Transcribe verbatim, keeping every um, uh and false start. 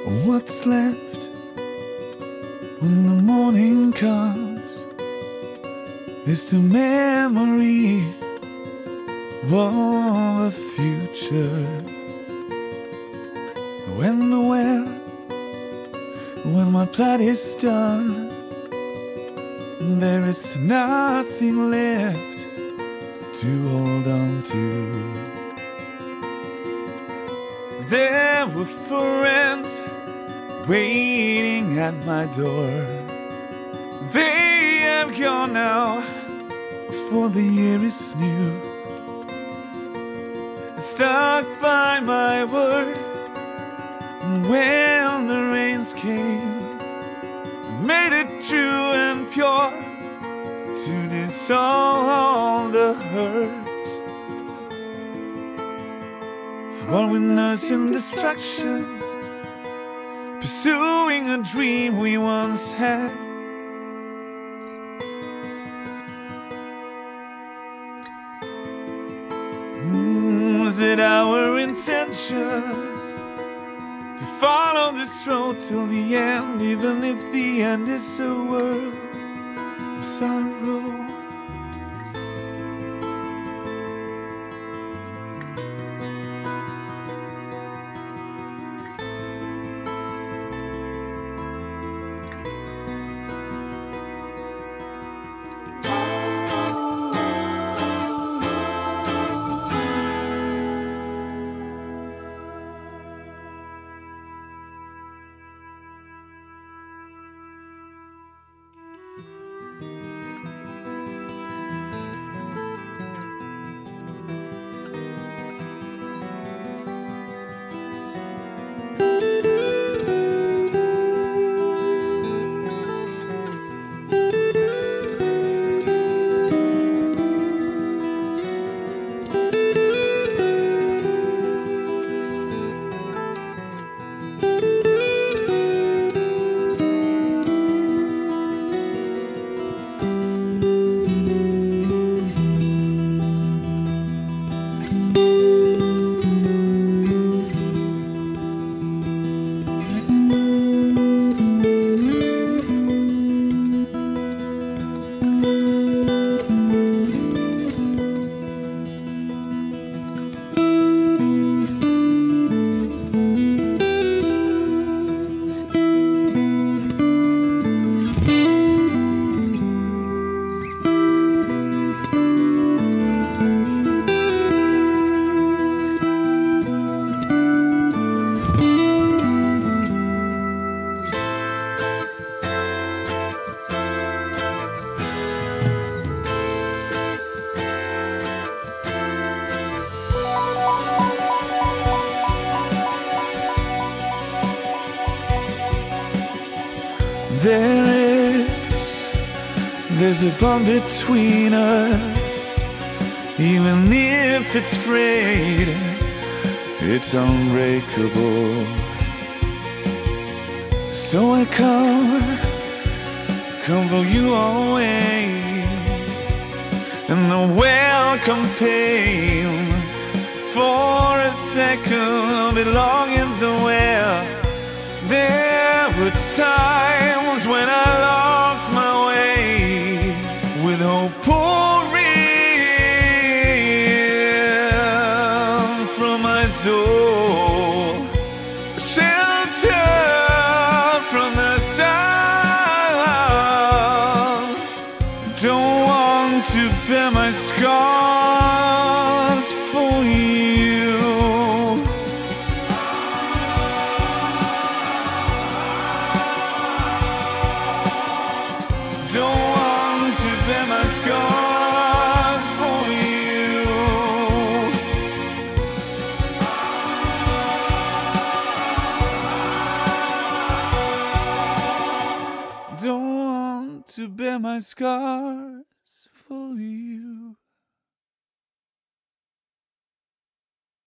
What's left when the morning comes is the memory of the future. When the well, when my blood is done, there is nothing left to hold on to. There were friends waiting at my door. They have gone now, for the year is new. Stuck by my word when the rains came, made it true and pure to dissolve the hurt. While we're nursing destruction, pursuing a dream we once had. Mm, was it our intention to follow this road till the end, even if the end is a world of sorrow? There is, there's a bond between us. Even if it's frayed, it's unbreakable. So I come, come for you always, and the welcome pain for a second belongings aware. There were times when I lost my way, with hope pouring from my soul, shelter from the sun. Don't want to bear my scars for you. Don't want to bear my scars for you. Don't want to bear my scars for you.